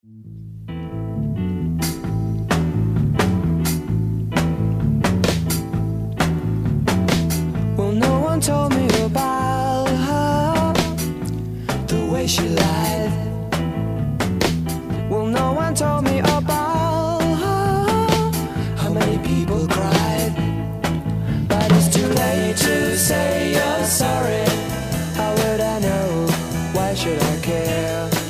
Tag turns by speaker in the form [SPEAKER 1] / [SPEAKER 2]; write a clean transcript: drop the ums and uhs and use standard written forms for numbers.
[SPEAKER 1] Well, no one told me about her, the way she lied. Well, no one told me about her, how many people cried. But it's too late to say you're sorry. How would I know? Why should I care?